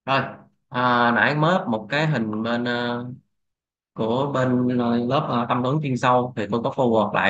Rồi, nãy mới up một cái hình của bên lớp tâm vấn chuyên sâu thì tôi có forward lại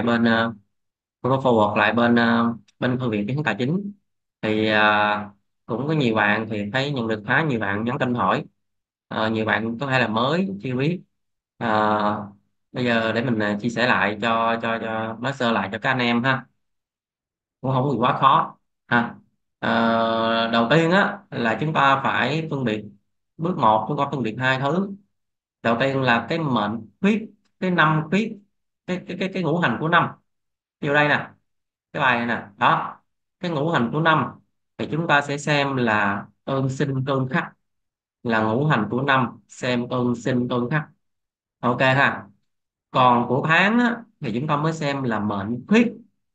bên thư viện kiến thức tài chính thì cũng có nhiều bạn thì thấy nhận được khá nhiều bạn nhắn tin hỏi. Nhiều bạn có thể là mới chưa biết. À, Bây giờ để mình chia sẻ lại cho nói sơ lại cho các anh em ha, cũng không có gì quá khó ha. Đầu tiên á là chúng ta phải phân biệt. Bước một chúng ta phân biệt hai thứ. Đầu tiên là cái mệnh khuyết, cái năm khuyết, cái ngũ hành của năm. Vô đây nè, cái bài này nè đó, cái ngũ hành của năm thì chúng ta sẽ xem là tương sinh tương khắc, là ngũ hành của năm xem tương sinh tương khắc. Ok ha. Còn của tháng á, thì chúng ta mới xem là mệnh khuyết.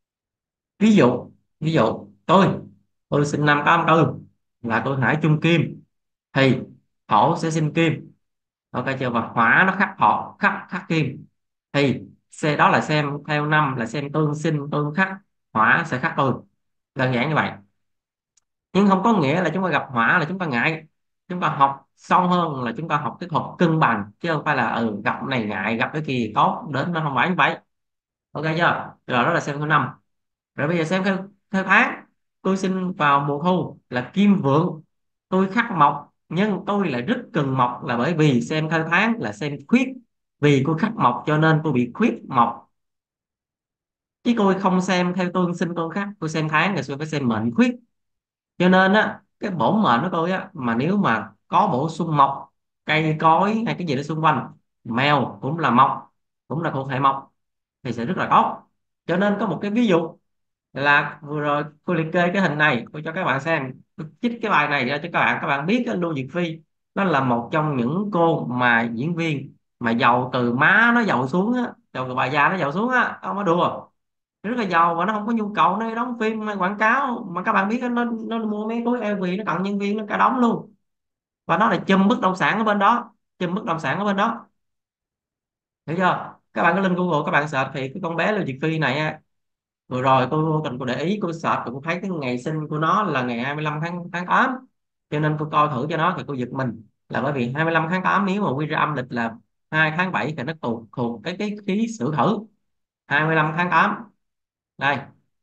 Ví dụ tôi sinh năm 84, là tôi hải chung kim, thì thổ sẽ sinh kim. Ok chưa? Và hỏa nó khắc thọ, khắc kim, thì đó là xem theo năm, là xem tương sinh tương khắc, hỏa sẽ khắc tôi. Đơn giản như vậy. Nhưng không có nghĩa là chúng ta gặp hỏa là chúng ta ngại. Chúng ta học sâu hơn là chúng ta học cái thuật cân bằng, chứ không phải là gặp này ngại, gặp cái kia tốt đến, nó không phải như vậy. Ok chưa? Rồi đó là xem theo năm. Rồi bây giờ xem theo theo tháng. Tôi sinh vào mùa thu là kim vượng, tôi khắc mộc, nhưng tôi lại rất cần mộc, là bởi vì xem theo tháng là xem khuyết. Vì tôi khắc mộc cho nên tôi bị khuyết mộc, chứ tôi không xem theo tương sinh tương khắc. Tôi xem tháng thì tôi phải xem mệnh khuyết. Cho nên á, cái bổn mệnh của tôi á, mà nếu mà có bổ sung mộc, cây cối hay cái gì đó xung quanh, mèo cũng là mộc, cũng là thuộc hệ mộc, thì sẽ rất là tốt. Cho nên có một cái ví dụ là vừa rồi tôi liệt kê cái hình này tôi cho các bạn xem. Tôi trích cái bài này ra cho các bạn biết cái Lưu Diệc Phi nó là một trong những cô mà diễn viên mà giàu từ má nó giàu xuống á, giàu từ bà già nó giàu xuống á, không có đùa. Rất là giàu và nó không có nhu cầu nó đóng phim hay quảng cáo, mà các bạn biết nó mua mấy khối LV, nó tặng nhân viên nó cả đống luôn. Và nó là chùm bất động sản ở bên đó, chùm bất động sản ở bên đó, hiểu chưa? Các bạn có lên Google các bạn search thì cái con bé Lưu Diệc Phi này á, vừa rồi tôi vô tình tôi để ý tôi search tôi cũng thấy cái ngày sinh của nó là ngày 25 tháng 8, cho nên tôi coi thử cho nó thì tôi giật mình. Là bởi vì 25 tháng 8 nếu mà quy ra âm lịch là 2 tháng 7 thì nó thuộc thuộc cái khí Sửu Thử. 25 tháng 8 đây,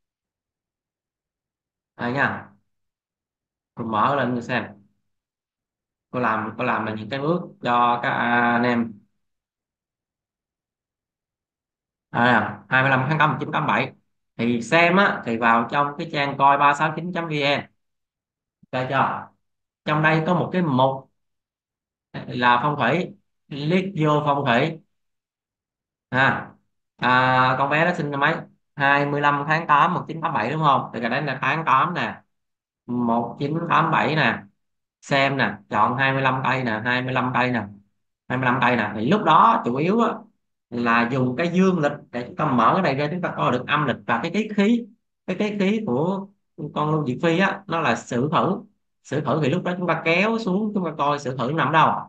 đây nha, tôi mở lên tôi xem. Tôi làm là những cái bước cho các anh em. 25 tháng 8 1987 thì xem á thì vào trong cái trang coi 369.vn. Được chưa? Trong đây có một cái mục là phong thủy, click vô phong thủy. à, con bé đó sinh năm mấy? 25 tháng 8 1987 đúng không? Thì cái đấy là tháng 8 nè, 1987 nè. Xem nè, chọn 25 cây nè, 25 cây nè, 25 cây nè. Thì lúc đó chủ yếu á, là dùng cái dương lịch để chúng ta mở cái này ra, chúng ta coi được âm lịch và cái tiết khí. Cái tiết khí của con Lưu Diệc Phi á nó là Sử Thử. Sử Thử thì lúc đó chúng ta kéo xuống chúng ta coi Sử Thử nằm đâu.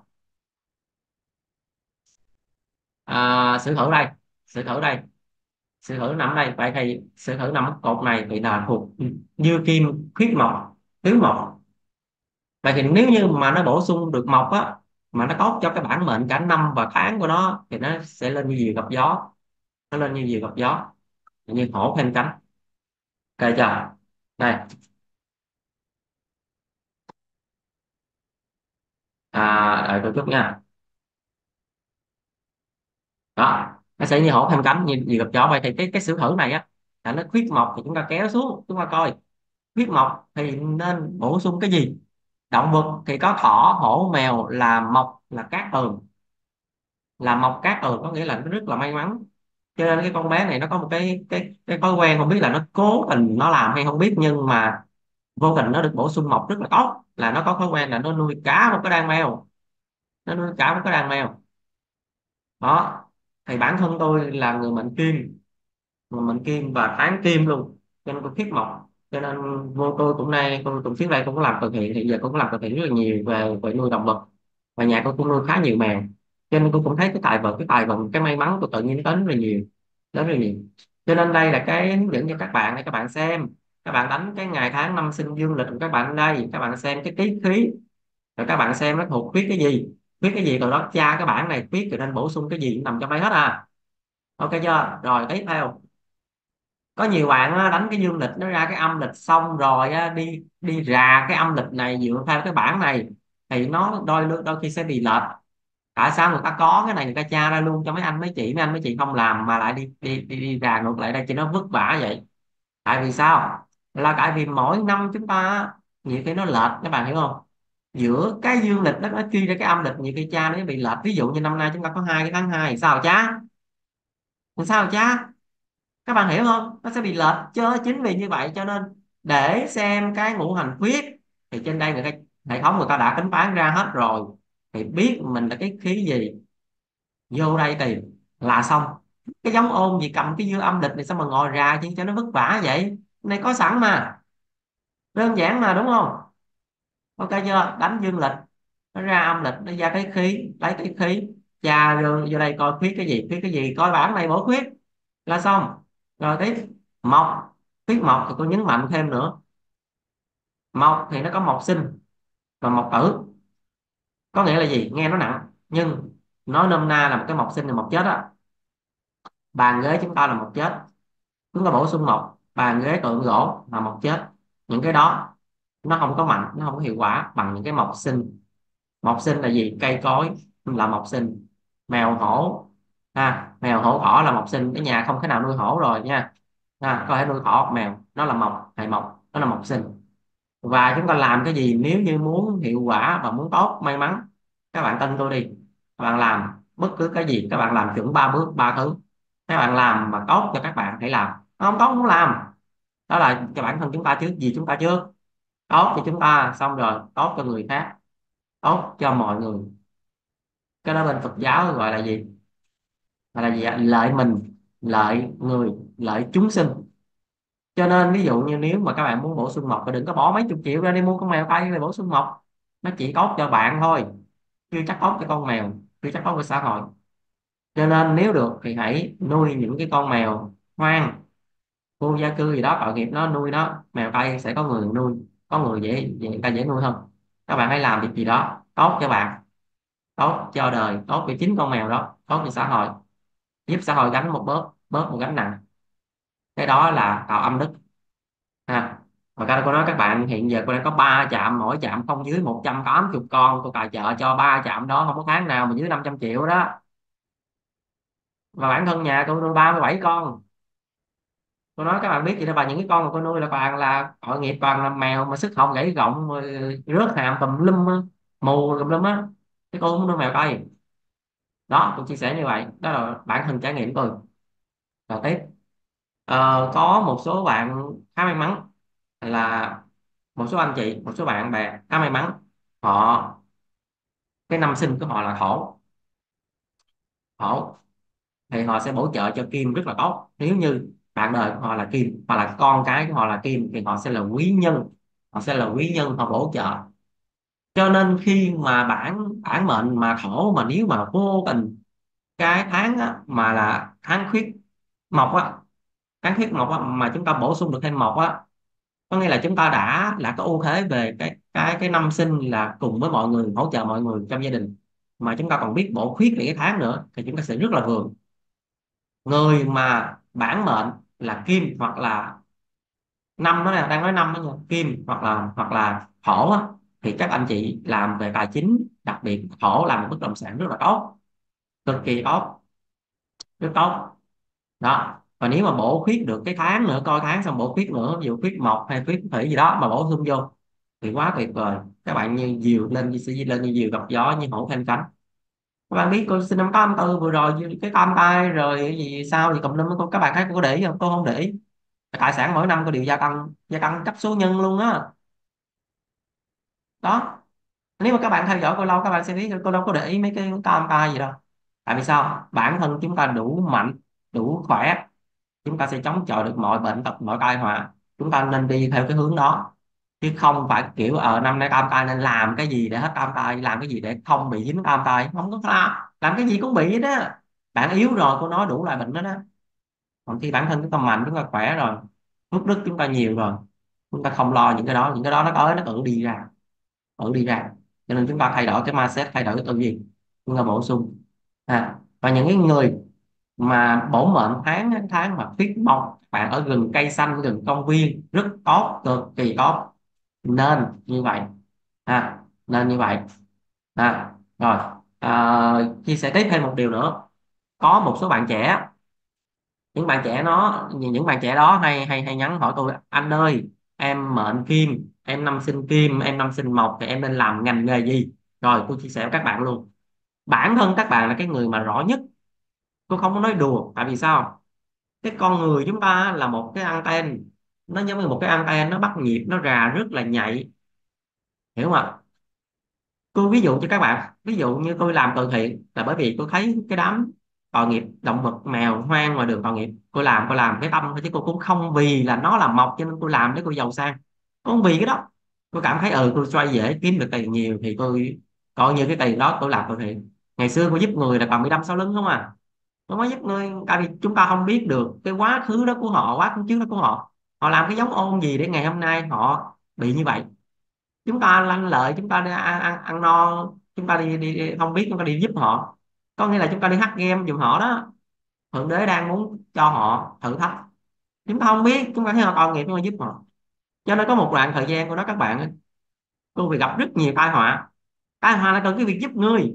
Sử Thử đây, Sử Thử đây, Sử Thử nằm đây. Vậy thì Sử Thử nằm ở cột này thì là thuộc dư kim khuyết mộc, thiếu mộc. Vậy thì nếu như mà nó bổ sung được mộc á, mà nó tốt cho cái bản mệnh cả năm và tháng của nó, thì nó sẽ lên như diều gặp gió. Nó lên như diều gặp gió, như hổ thêm cánh. Ok chưa? Đây, đợi tôi chút nha. Đó, nó sẽ như hổ thêm cánh, như diều gặp gió. Vậy thì cái sử thử này á là nó khuyết mộc, thì chúng ta kéo xuống chúng ta coi khuyết mộc thì nên bổ sung cái gì. Động vật thì có thỏ hổ mèo, là mộc là cát tường. Là mộc cát tường có nghĩa là nó rất là may mắn. Cho nên cái con bé này nó có một cái thói quen, không biết là nó cố tình nó làm hay không biết, nhưng mà vô tình nó được bổ sung mộc rất là tốt. Là nó có thói quen là nó nuôi cá một cái đàn mèo. Nó nuôi cá một cái đàn mèo đó. Thì bản thân tôi là người mệnh kim, người mệnh kim và tháng kim luôn, cho nên tôi khiết mộc. Cho nên tôi cũng nay tôi cũng trước đây tôi cũng làm từ thiện, thì giờ tôi cũng làm từ thiện rất là nhiều về nuôi động vật. Và nhà tôi cũng nuôi khá nhiều mèo, cho nên tôi cũng thấy cái tài vận cái may mắn của tự nhiên đến rất là nhiều, đến rất là nhiều. Cho nên đây là cái hướng dẫn cho các bạn để các bạn xem. Các bạn đánh cái ngày tháng năm sinh dương lịch của các bạn ở đây, các bạn xem cái tiết khí. rồi các bạn xem nó thuộc khuyết cái gì, khuyết cái gì, rồi đó tra cái bảng này khuyết rồi nên bổ sung cái gì cũng nằm trong đây hết à. Ok chưa? Rồi tiếp theo, có nhiều bạn á, đánh cái dương lịch nó ra cái âm lịch xong rồi á, đi đi rà cái âm lịch này dựa theo cái bảng này thì nó đôi khi sẽ bị lệch. Tại sao người ta có cái này người ta tra ra luôn cho mấy anh mấy chị không làm mà lại đi rà ngược lại đây cho nó vất vả vậy? Tại vì sao? Là tại vì mỗi năm chúng ta á, nhiều khi nó lệch, các bạn hiểu không? Giữa cái dương lịch nó truy ra cái âm lịch nhiều khi cha nó bị lệch. Ví dụ như năm nay chúng ta có 2 cái tháng 2 sao cha? Làm sao cha? Các bạn hiểu không? Nó sẽ bị lệch chứ. Chính vì như vậy cho nên để xem cái ngũ hành khuyết thì trên đây hệ thống người ta đã tính toán ra hết rồi, thì biết mình là cái khí gì, vô đây tìm là xong. Cái giống ôn gì cầm cái dương âm lịch này sao mà ngồi ra chứ cho nó vất vả vậy? Cái này có sẵn mà, đơn giản mà đúng không? Ok chưa? Đánh dương lịch nó ra âm lịch nó ra cái khí, lấy cái khí tra vô đây coi khuyết cái gì, khuyết cái gì coi bảng này bổ khuyết là xong. Rồi tiếp, mộc, khuyết mộc thì tôi nhấn mạnh thêm nữa, mộc thì nó có mộc sinh và mộc tử. Có nghĩa là gì? Nghe nó nặng nhưng nó nôm na là một cái mộc sinh là mộc chết á. Bàn ghế chúng ta là mộc chết, chúng ta bổ sung mộc, bàn ghế tượng gỗ là mộc chết. Những cái đó nó không có mạnh, nó không có hiệu quả bằng những cái mộc sinh. Mộc sinh là gì? Cây cối là mộc sinh. Mèo hổ, mèo hổ thỏ là mộc sinh. Cái nhà không thể nào nuôi hổ rồi nha, có thể nuôi thỏ mèo, nó là mộc, hệ mộc, nó là mộc sinh. Và chúng ta làm cái gì nếu như muốn hiệu quả và muốn tốt may mắn, các bạn tin tôi đi, các bạn làm bất cứ cái gì các bạn làm chuẩn 3 bước 3 thứ. Các bạn làm mà tốt cho các bạn hãy làm, không tốt không làm. Đó là cho bản thân chúng ta trước, gì chúng ta trước, tốt cho chúng ta xong rồi tốt cho người khác, tốt cho mọi người. Cái đó bên Phật giáo gọi là gì? Gọi là gì ạ? Lợi mình, lợi người, lợi chúng sinh. Cho nên ví dụ như nếu mà các bạn muốn bổ sung mộc thì đừng có bỏ mấy chục triệu ra đi mua con mèo tây để bổ sung mộc. Nó chỉ tốt cho bạn thôi, chưa chắc tốt cho con mèo, chưa chắc tốt cho xã hội. Cho nên nếu được thì hãy nuôi những cái con mèo hoang, vô gia cư gì đó tội nghiệp nó, nuôi nó. Mèo tây sẽ có người nuôi, có người người ta dễ nuôi hơn. Các bạn hãy làm việc gì đó tốt cho bạn, tốt cho đời, tốt cho chính con mèo đó, tốt cho xã hội, giúp xã hội gánh bớt một gánh nặng. Cái đó là tạo âm đức ha. Và cô nói các bạn hiện giờ cô đang có 3 trạm, mỗi trạm không dưới 180 con, cô tài trợ cho 3 trạm đó, không có tháng nào mà dưới 500 triệu đó. Và bản thân nhà tôi nuôi 37 con. Tôi nói các bạn biết gì đâu bà, những cái con mà cô nuôi là toàn là tội nghiệp, toàn là mèo mà sức hông gãy gọng rồi rớt hàm tùm lum á, mù tùm lum á. Cái cô không nuôi mèo tây. Đó tôi chia sẻ như vậy, đó là bản thân trải nghiệm tôi. Rồi tiếp, có một số bạn khá may mắn, là một số anh chị, một số bạn bè khá may mắn, họ cái năm sinh của họ là thổ. Thổ thì họ sẽ bổ trợ cho kim rất là tốt. Nếu như bạn đời của họ là kim hoặc là con cái của họ là kim thì họ sẽ là quý nhân, họ sẽ là quý nhân, họ bổ trợ. Cho nên khi mà bản bản mệnh mà thổ mà nếu mà vô tình cái tháng á, mà là tháng khuyết mộc á, tháng khuyết mộc á, mà chúng ta bổ sung được thêm mộc á, có nghĩa là chúng ta đã là có ưu thế về cái năm sinh là cùng với mọi người, hỗ trợ mọi người trong gia đình, mà chúng ta còn biết bổ khuyết về cái tháng nữa thì chúng ta sẽ rất là vượng. Người mà bản mệnh là kim hoặc là năm, đó là đang nói năm đó nha, kim hoặc là thổ á, thì các anh chị làm về tài chính, đặc biệt thổ làm một bất động sản rất là tốt, cực kỳ tốt, rất tốt. Đó, và nếu mà bổ khuyết được cái tháng nữa, coi tháng xong bổ khuyết nữa, ví dụ khuyết mộc hay khuyết thủy gì đó mà bổ sung vô thì quá tuyệt vời. Các bạn như diều lên, như sẽ lên như diều gặp gió, như hổ thêm cánh. Các bạn biết cô sinh năm 84 vừa rồi cái tam tai rồi cái gì sao thì cầm lum, các bạn thấy cô có để ý không? Tôi không để ý. Tài sản mỗi năm có điều gia tăng cấp số nhân luôn á. Đó, nếu mà các bạn theo dõi cô lâu các bạn sẽ biết cô đâu có để ý mấy cái tam tai gì đâu. Tại vì sao? Bản thân chúng ta đủ mạnh, đủ khỏe, chúng ta sẽ chống chọi được mọi bệnh tật, mọi tai họa. Chúng ta nên đi theo cái hướng đó, chứ không phải kiểu ở năm nay tam tai nên làm cái gì để hết tam tai, làm cái gì để không bị dính tam tai, không có làm cái gì cũng bị hết đó. Bạn yếu rồi cô nói đủ loại bệnh đó đó. Còn khi bản thân chúng ta mạnh, chúng ta khỏe rồi, phước đức chúng ta nhiều rồi, chúng ta không lo những cái đó, những cái đó nó tới nó tự đi ra, tự đi ra. cho nên chúng ta thay đổi cái mindset, thay đổi cái tư duy, chúng ta bổ sung. Và những cái người mà bổn mệnh tháng mà viết mong bạn ở gần cây xanh, gần công viên rất tốt, cực kỳ tốt, nên như vậy. Nên như vậy. Rồi, chia sẻ tiếp thêm một điều nữa. Có một số bạn trẻ, những bạn trẻ đó hay hay hay nhắn hỏi tôi: anh ơi, em mệnh kim, em năm sinh kim, em năm sinh mộc, thì em nên làm ngành nghề gì? Rồi tôi chia sẻ với các bạn luôn. Bản thân các bạn là cái người mà rõ nhất, tôi không có nói đùa. Tại vì sao? Cái con người chúng ta là một cái anten, nó giống như một cái anten, nó bắt nhịp, nó rà rất là nhạy, hiểu không ạ? Tôi ví dụ cho các bạn, ví dụ như tôi làm từ thiện là bởi vì tôi thấy cái đám tội nghiệp động vật mèo hoang ngoài đường tội nghiệp, tôi làm cái tâm thôi, chứ tôi cũng không vì là nó là mộc cho nên tôi làm để tôi giàu sang. Tôi không vì cái đó. Tôi cảm thấy tôi xoay dễ kiếm được tiền nhiều thì tôi coi như cái tiền đó tôi làm từ thiện. Ngày xưa tôi giúp người là còn bị đâm sau lưng không à. Tôi mới giúp người tại vì chúng ta không biết được cái quá khứ đó của họ, quá khứ trước đó của họ, họ làm cái giống ôn gì để ngày hôm nay họ bị như vậy. Chúng ta lanh lợi, chúng ta đi ăn no, chúng ta đi không biết, chúng ta đi giúp họ, có nghĩa là chúng ta đi hack game giùm họ đó. Thượng đế đang muốn cho họ thử thách, chúng ta không biết, chúng ta thấy họ tội nghiệp chúng ta giúp họ. Cho nên có một đoạn thời gian của đó các bạn ơi, cô bị gặp rất nhiều tai họa. Tai họa là cần cái việc giúp người.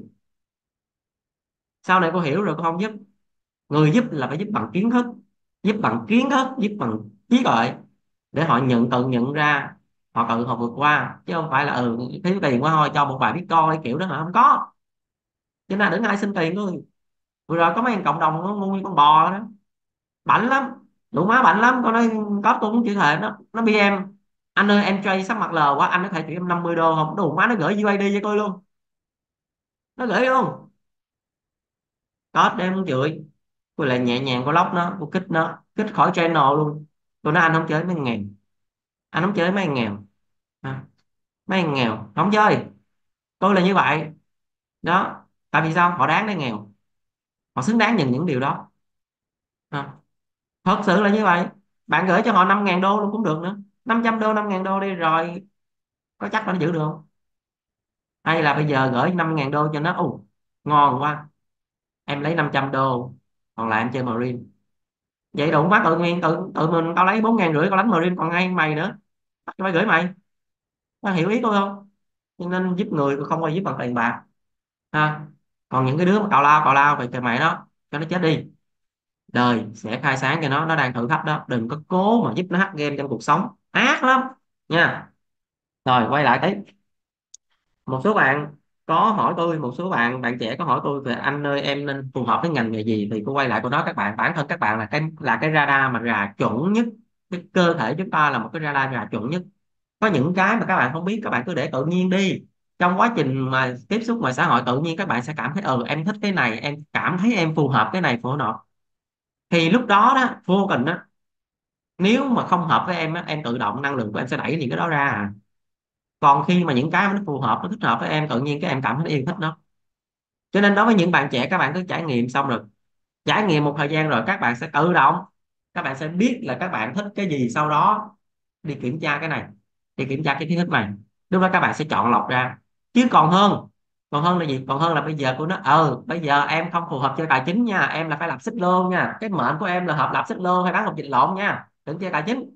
Sau này cô hiểu rồi, cô không giúp. Người giúp là phải giúp bằng kiến thức, giúp bằng kiến thức, giúp bằng trí tuệ, để họ tự nhận ra, họ vượt qua, chứ không phải là thiếu tiền quá thôi cho một vài biết coi kiểu đó, mà không có. Cho nên đừng ai xin tiền tôi. Vừa rồi có mấy thằng cộng đồng nó ngu như con bò đó, bảnh lắm, đủ má bảnh lắm. Con nói có tôi cũng chịu thề, nó bị em: anh ơi em trade sắp mặt lờ quá, anh có thể chuyển em 50 đô không? Đủ má, nó gửi UID cho tôi luôn, nó gửi luôn. Có đem muốn chửi. Tôi lại nhẹ nhàng có lóc nó, tôi kích nó, kích khỏi channel luôn. Tôi nói anh không chơi mấy thằng nghèo, anh không chơi mấy thằng nghèo. À, mấy thằng nghèo không chơi. Tôi là như vậy đó. Tại vì sao? Họ đáng để nghèo, họ xứng đáng nhận những điều đó. À, thật sự là như vậy. Bạn gửi cho họ 5.000 đô luôn cũng được nữa, 500 đô, 5.000 đô đi, rồi có chắc là nó giữ được không? Hay là bây giờ gửi 5.000 đô cho nó: ngon quá, em lấy 500 đô, còn lại em chơi Marine. Vậy đụng mắt tự nhiên tự mình tao lấy 4.500 tao đánh Marine còn hay hơn mày nữa, tao phải gửi mày. Tao hiểu ý tôi không? Cho nên giúp người tôi không bao giúp bằng tiền bạc. Còn những cái đứa mà cào lao về trời mày đó, cho nó chết đi. Đời sẽ khai sáng cho nó đang thử thách đó, đừng có cố mà giúp nó hack game trong cuộc sống, ác lắm nha. Rồi quay lại tới một số bạn có hỏi tôi, một số bạn trẻ có hỏi tôi về: anh ơi em nên phù hợp với ngành nghề gì? Thì tôi quay lại câu đó các bạn, bản thân các bạn là cái radar mà rà chuẩn nhất. Cái cơ thể chúng ta là một cái radar rà chuẩn nhất. Có những cái mà các bạn không biết, các bạn cứ để tự nhiên đi. Trong quá trình mà tiếp xúc ngoài xã hội, tự nhiên các bạn sẽ cảm thấy em thích cái này, em cảm thấy em phù hợp cái này, phù hợp nọ. Thì lúc đó đó vô tình đó, nếu mà không hợp với em á, em tự động năng lượng của em sẽ đẩy những cái đó ra còn khi mà những cái mà nó phù hợp, nó thích hợp với em, tự nhiên các em cảm thấy yêu thích nó. Cho nên đối với những bạn trẻ, các bạn cứ trải nghiệm, xong rồi trải nghiệm một thời gian rồi các bạn sẽ tự động, các bạn sẽ biết là các bạn thích cái gì. Sau đó đi kiểm tra cái này, đi kiểm tra cái kiến thức này, lúc đó các bạn sẽ chọn lọc ra. Chứ còn hơn là gì? Còn hơn là bây giờ của nó: bây giờ em không phù hợp chơi tài chính nha, em là phải lập xích lô nha, cái mệnh của em là hợp lập xích lô hay bán hộp vịt lộn nha, đừng chơi tài chính.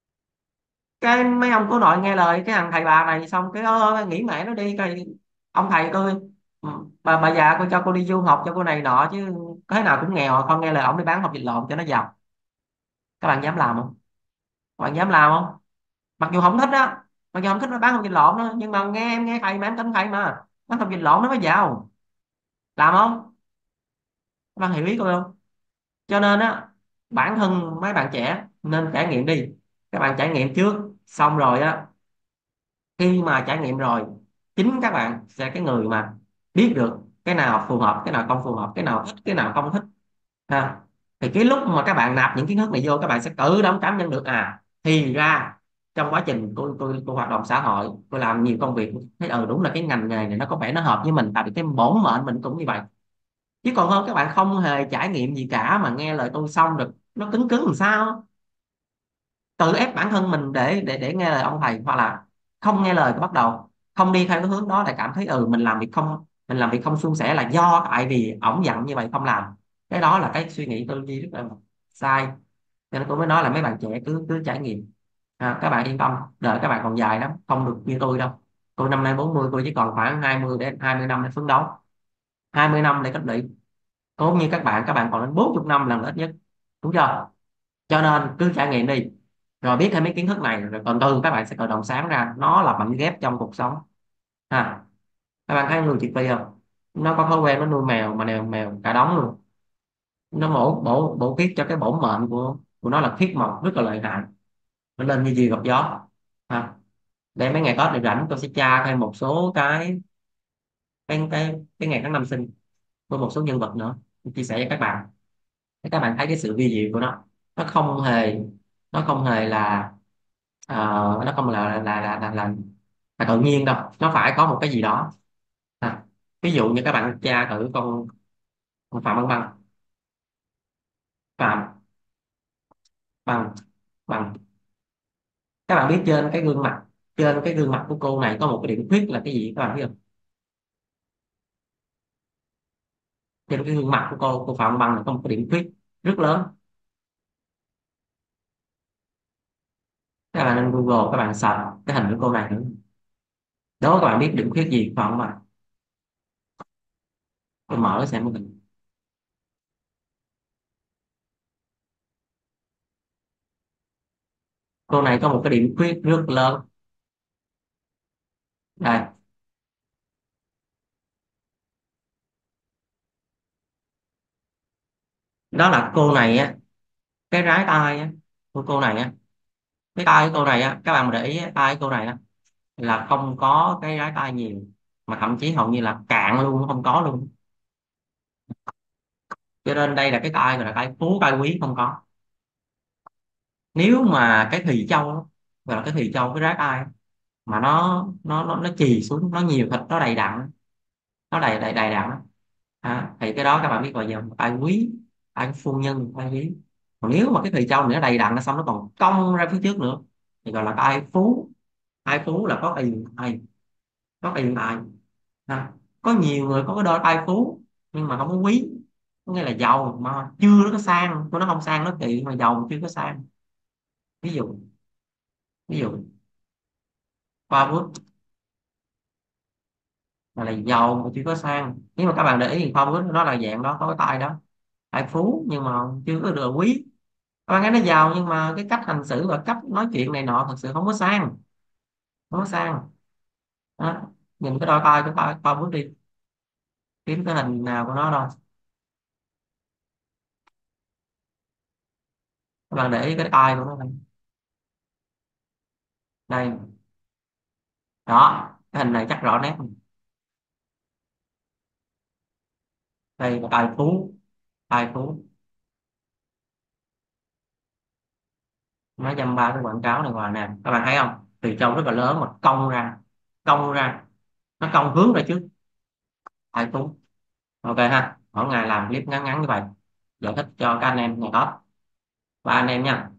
Cái mấy ông cố nội nghe lời cái thằng thầy bà này, xong cái nghĩ mẹ nó đi cái ông thầy tôi: "Ừ, bà già cô cho cô đi du học cho cô này nọ chứ, thế nào cũng nghèo, con nghe lời ông đi bán hộp vịt lộn cho nó giàu." Các bạn dám làm không? Các bạn dám làm không? Mặc dù không thích đó, mặc dù không thích nó bán hộp vịt lộn đó, nhưng mà em nghe thầy mà, em tin thầy mà, bán hộp vịt lộn nó mới giàu. Làm không? Các bạn hiểu ý tôi không? Cho nên á, bản thân mấy bạn trẻ nên trải nghiệm đi. Các bạn trải nghiệm trước, xong rồi á, khi mà trải nghiệm rồi, chính các bạn sẽ cái người mà biết được cái nào phù hợp, cái nào không phù hợp, cái nào thích, cái nào không thích. ha. Thì cái lúc mà các bạn nạp những kiến thức này vô, các bạn sẽ tự động cảm nhận được thì ra trong quá trình tôi hoạt động xã hội, tôi làm nhiều công việc, thấy đúng là cái ngành nghề này nó có vẻ nó hợp với mình, tại vì cái bổn mệnh mình cũng như vậy. Chứ còn hơn các bạn không hề trải nghiệm gì cả mà nghe lời tôi xong được nó cứng cứng làm sao, tự ép bản thân mình để nghe lời ông thầy, hoặc là không nghe lời, bắt đầu không đi theo cái hướng đó lại cảm thấy mình làm việc không suôn sẻ là do tại vì ổng giận như vậy không làm. Cái đó là cái suy nghĩ tư duy rất là sai. Cho nên tôi mới nói là mấy bạn trẻ cứ cứ trải nghiệm. Các bạn yên tâm, đời các bạn còn dài lắm, không được như tôi đâu. Tôi năm nay 40, tôi chỉ còn khoảng 20 năm để phấn đấu. 20 năm để cách lị. Tốt như các bạn còn đến 40 năm là ít nhất, đúng chưa? Cho nên cứ trải nghiệm đi, rồi biết thêm mấy kiến thức này rồi từ từ các bạn sẽ tự động sáng ra, nó là mảnh ghép trong cuộc sống. Các bạn thấy nuôi chị Phi không? Nó có thói quen nó nuôi mèo, mà mèo cả đống luôn. Nó bổ bổ bổ khuyết cho cái bổn mệnh của nó là khuyết mộc rất là lợi hại. Nó lên như diều gặp gió. ha. Để mấy ngày có được rảnh tôi sẽ tra thêm một số cái ngày tháng năm sinh với một số nhân vật nữa, tôi chia sẻ với các bạn để các bạn thấy cái sự vi diệu của nó. Nó không hề nó không hề là ờ, nó không là tự nhiên đâu, nó phải có một cái gì đó. à, Ví dụ như các bạn tra thử con Phạm Văn Băng. Phạm Bằng Bằng, các bạn biết trên cái gương mặt của cô này có một cái điểm khuyết là cái gì các bạn biết không? Trên cái gương mặt của cô Phạm Bằng này có một cái điểm khuyết rất lớn. Các bạn lên Google các bạn search cái hình của cô này nữa. Đó, các bạn biết điểm khuyết gì Phạm Bằng? Tôi mở xem một hình. Cô này có một cái điểm khuyết rất lớn. Đây, đó là cô này á, cái rái tai á của cô này á, cái tai của cô này á, các bạn mà để ý á, tai của cô này á là không có cái rái tai nhiều, mà thậm chí hầu như là cạn luôn, không có luôn. Cho nên đây là cái tai gọi là tai phú tai quý không có. Nếu mà cái thùy châu á, gọi là cái thùy châu cái rái tai á, mà nó chì xuống, nó nhiều thịt, nó đầy đặn, nó đầy đầy đầy đặn á, thì cái đó các bạn biết gọi là tai quý, tai phu nhân, tai quý. Còn nếu mà cái thùy châu này nó đầy đặn nó xong nó còn cong ra phía trước nữa thì gọi là tai phú. Tai phú là có tiền tài, có tiền tài. ha. Có nhiều người có cái đôi tai phú nhưng mà không có quý, có nghĩa là giàu mà chưa có sang, nó không sang nó kỳ, mà giàu mà chưa có sang. Ví dụ ví dụ qua bước là giàu mà chưa có sang. Nếu mà các bạn để ý thì Phong nó là dạng đó, có cái tay đó, tài phú nhưng mà chưa có được quý. Các bạn thấy nó giàu nhưng mà cái cách hành xử và cách nói chuyện này nọ thật sự không có sang, không có sang. đó. Nhìn cái đôi tay của tay Phong bước đi, kiếm cái hình nào của nó đâu. Các bạn để ý cái tay của nó đây. Đây, đó, cái hình này chắc rõ nét. Đây là tài phú, tài phú. Nó dăm ba cái quảng cáo này ngoài nè, các bạn thấy không, từ trong rất là lớn mà cong ra, cong ra, nó cong hướng ra trước. Tài phú. Ok ha, mỗi ngày làm clip ngắn ngắn như vậy giải thích cho các anh em ngày tốt. Ba anh em nha.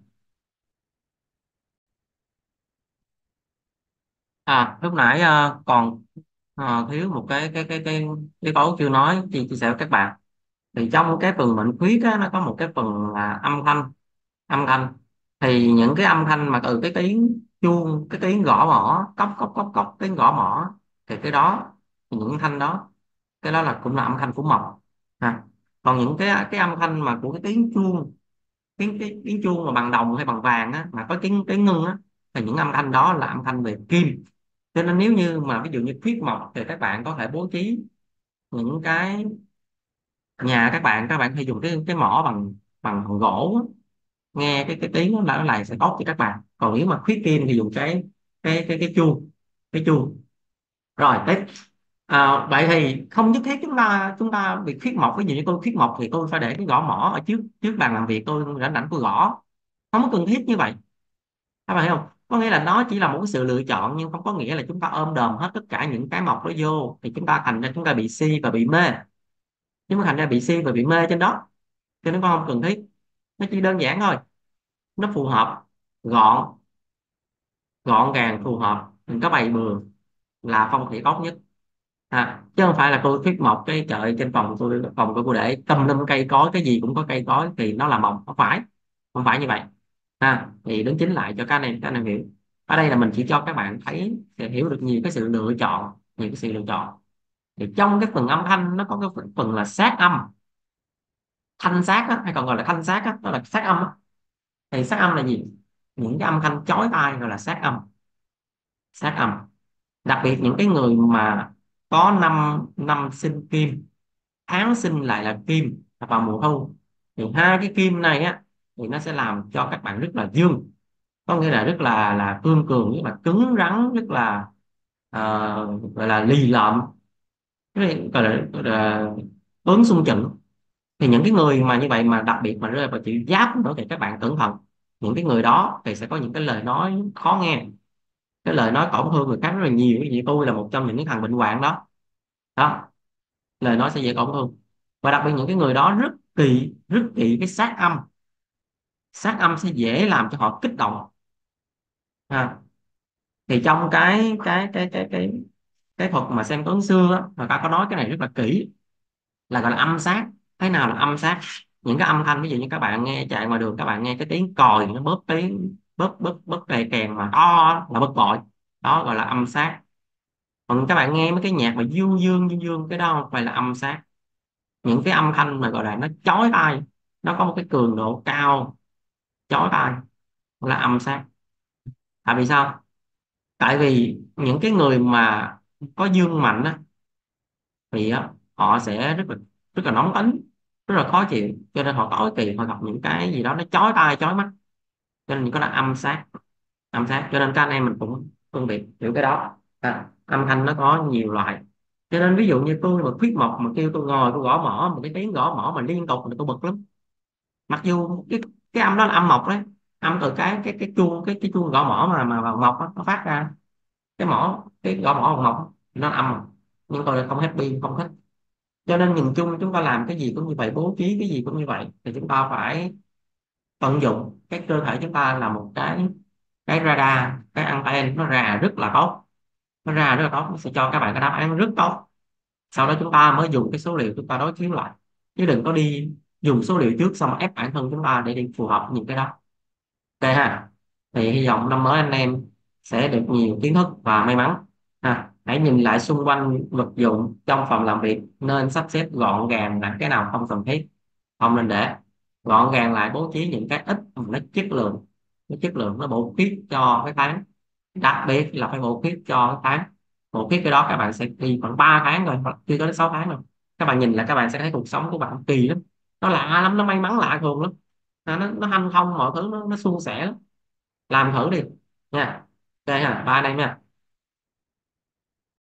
Lúc nãy còn thiếu một cái yếu tố chưa nói, chia sẻ với các bạn. Thì trong cái phần mệnh khuyết á, nó có một cái phần là âm thanh. Âm thanh thì những cái âm thanh mà từ cái tiếng chuông, cái tiếng gõ mõ, cốc cốc cốc cốc, tiếng gõ mõ, thì cái đó, thì những thanh đó, cái đó là cũng là âm thanh của mộc. ha. Còn những cái âm thanh mà của cái tiếng chuông, tiếng chuông mà bằng đồng hay bằng vàng á, mà có tiếng ngưng á, thì những âm thanh đó là âm thanh về kim. Cho nên nếu như mà ví dụ như khuyết mộc thì các bạn có thể bố trí những cái nhà các bạn hay dùng cái mỏ bằng bằng gỗ á, nghe cái tiếng nó lại sẽ tốt cho các bạn. Còn nếu mà khuyết kim thì dùng cái chuông, cái chuông. Rồi tiếp. Vậy thì không nhất thiết chúng ta bị khuyết mộc. Ví dụ như tôi khuyết mộc thì tôi phải để cái gõ mõ ở trước trước bàn làm việc, tôi rảnh rảnh tôi gõ, không có cần thiết như vậy. Các bạn hiểu không? Có nghĩa là nó chỉ là một cái sự lựa chọn, nhưng không có nghĩa là chúng ta ôm đồm hết tất cả những cái mộc đó vô thì chúng ta thành ra chúng ta bị si và bị mê. Nhưng mà thành ra bị si và bị mê trên đó, cho nên con không cần thiết. Nó chỉ đơn giản thôi, nó phù hợp, gọn, gọn gàng phù hợp, đừng có bày bừa. là phong thủy tốt nhất. Chứ không phải là tôi thuyết một cái chợ trên phòng tôi, phòng của tôi để tùm lum cây cối, cái gì cũng có cây cối thì nó là mộng, không phải, không phải như vậy. Thì đính chính lại cho các anh em hiểu. Ở đây là mình chỉ cho các bạn thấy để hiểu được nhiều cái sự lựa chọn, nhiều cái sự lựa chọn. Thì trong cái phần âm thanh nó có cái phần là sát âm, thanh sát á, hay còn gọi là thanh sát á, đó là sát âm á. Thì sát âm là gì? Những cái âm thanh chói tai gọi là sát âm. Sát âm, đặc biệt những cái người mà có năm năm sinh kim, tháng sinh lại là kim vào mùa thu, thì hai cái kim này á thì nó sẽ làm cho các bạn rất là dương, có nghĩa là rất là cương cường, rất là cứng rắn, rất là gọi là lì lợm, gọi là bướng xung trận. Thì những cái người mà như vậy mà đặc biệt mà rơi vào chữ giáp nữa thì các bạn cẩn thận. Những cái người đó thì sẽ có những cái lời nói khó nghe, cái lời nói tổn thương người khác rất là nhiều. Ví dụ tôi là một trong những cái thằng bệnh hoạn đó. Đó, lời nói sẽ dễ tổn thương. Và đặc biệt những cái người đó rất kỵ cái sát âm. Sát âm sẽ dễ làm cho họ kích động. ha. Thì trong cái thuật mà xem toán xưa á, người ta có nói cái này rất là kỹ, là gọi là âm sát. Thế nào là âm sát? Những cái âm thanh ví dụ như các bạn nghe chạy ngoài đường, các bạn nghe cái tiếng còi nó bóp, tiếng bóp bóp bóp kèn kèn mà to là bực bội, đó gọi là âm sát. Còn các bạn nghe mấy cái nhạc mà du dương, cái đó không phải là âm sát. Những cái âm thanh mà gọi là nó chói tai, nó có một cái cường độ cao, chói tai, là âm sát. Tại vì sao? Tại vì những cái người mà có dương mạnh á, thì á, họ sẽ rất là nóng tính, rất là khó chịu, cho nên họ tối kỵ họ gặp những cái gì đó nó chói tai chói mắt, cho nên có là âm sát. Âm sát, cho nên các anh em mình cũng phân biệt hiểu cái đó. Âm thanh nó có nhiều loại, cho nên ví dụ như tôi mà khuyết mộc mà kêu tôi ngồi tôi gõ mõ, một cái tiếng gõ mõ mà liên tục thì tôi bực lắm. Mặc dù cái âm đó là âm mộc đấy, âm từ cái chuông gõ mõ mà mộc á, nó phát ra, cái mỏ cái gõ mỏ bằng mộc nó âm mà. Nhưng tôi lại không happy, không thích. Cho nên nhìn chung chúng ta làm cái gì cũng như vậy, bố trí cái gì cũng như vậy, thì chúng ta phải tận dụng cái cơ thể chúng ta là một cái radar, cái anten nó ra rất là tốt. Nó ra rất là tốt, nó sẽ cho các bạn cái đáp án rất tốt. Sau đó chúng ta mới dùng cái số liệu chúng ta đối chiếu lại, chứ đừng có đi dùng số liệu trước xong rồi ép bản thân chúng ta để đi phù hợp với những cái đó. Ok ha. Thì hy vọng năm mới anh em sẽ được nhiều kiến thức và may mắn. Hãy nhìn lại xung quanh vật dụng trong phòng làm việc, nên sắp xếp gọn gàng, là cái nào không cần thiết không nên để. Gọn gàng lại, bố trí những cái ít mà nó chất lượng, nó chất lượng, nó bổ khuyết cho cái tháng. Đặc biệt là phải bổ khuyết cho cái tháng. Bổ khuyết cái đó các bạn sẽ đi khoảng 3 tháng rồi, hoặc chưa tới 6 tháng rồi. Các bạn nhìn là các bạn sẽ thấy cuộc sống của bạn kỳ lắm, nó lạ lắm, nó may mắn lạ thường lắm. Nó hanh thông, mọi thứ nó suôn sẻ lắm. Làm thử đi nha. Ok ha, ba anh em nha.